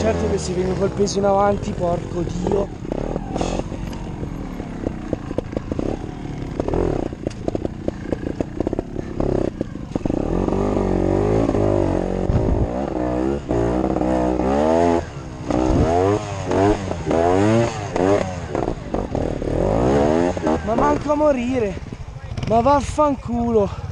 certo che se viene col peso in avanti, porco Dio. Ma manco a morire. Ma vaffanculo.